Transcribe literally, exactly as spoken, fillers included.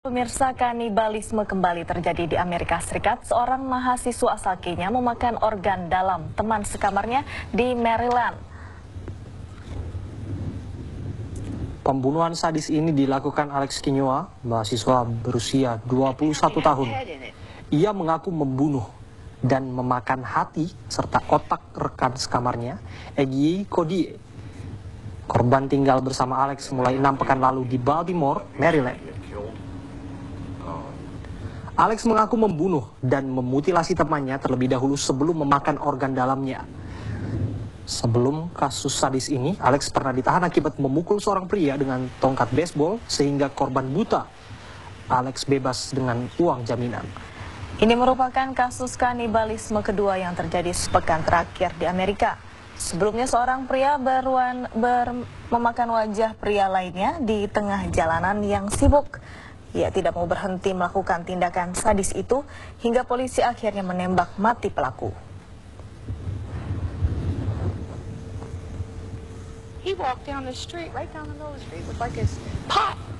Pemirsa, kanibalisme kembali terjadi di Amerika Serikat. Seorang mahasiswa asal Kenya memakan organ dalam teman sekamarnya di Maryland. Pembunuhan sadis ini dilakukan Alex Kinyoa, mahasiswa berusia dua puluh satu tahun. Ia mengaku membunuh dan memakan hati serta otak rekan sekamarnya, Egi Kodie. Korban tinggal bersama Alex mulai enam pekan lalu di Baltimore, Maryland. Alex mengaku membunuh dan memutilasi temannya terlebih dahulu sebelum memakan organ dalamnya. Sebelum kasus sadis ini, Alex pernah ditahan akibat memukul seorang pria dengan tongkat baseball sehingga korban buta. Alex bebas dengan uang jaminan. Ini merupakan kasus kanibalisme kedua yang terjadi sepekan terakhir di Amerika. Sebelumnya seorang pria beruan ber, memakan wajah pria lainnya di tengah jalanan yang sibuk. Ia tidak mau berhenti melakukan tindakan sadis itu hingga polisi akhirnya menembak mati pelaku. He walked down the street, right down the middle of the street with like his pop.